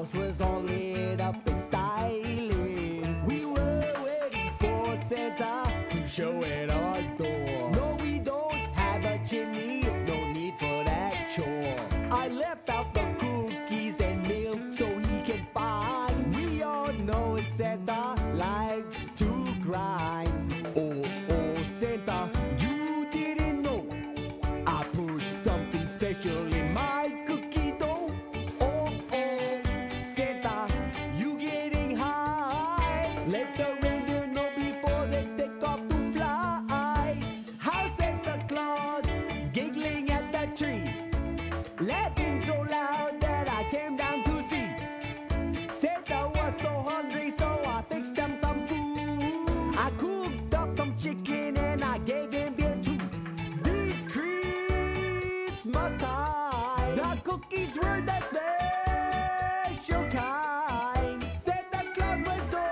house was all lit up and styling. We were waiting for Santa to show at our door. No, we don't have a chimney, no need for that chore. I left out the cookies and milk so he can find. We all know Santa likes to grind. Oh, oh, Santa, you didn't know I put something special in my cookie dough. Oh, oh, Santa, you getting high. Let the reindeer know before they take off to fly. How Santa Claus giggling at the tree, laughing so loud that I came down to see. Santa was so hungry, so I fixed him some food. I cooked up some chicken and I gave him beer too. This Christmas time, the cookies were the special kind. Santa Claus was so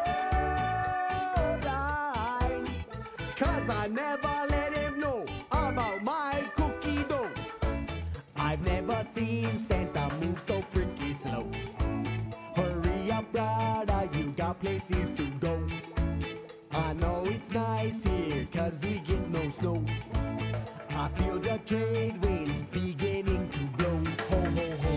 blind, 'cause I never let him know about my cookie dough. I've never seen Santa move so freaky slow. Hurry up, brother, you got places to go. I know it's nice here, 'cause we get no snow. I feel the trade winds beginning to blow. Ho, ho, ho.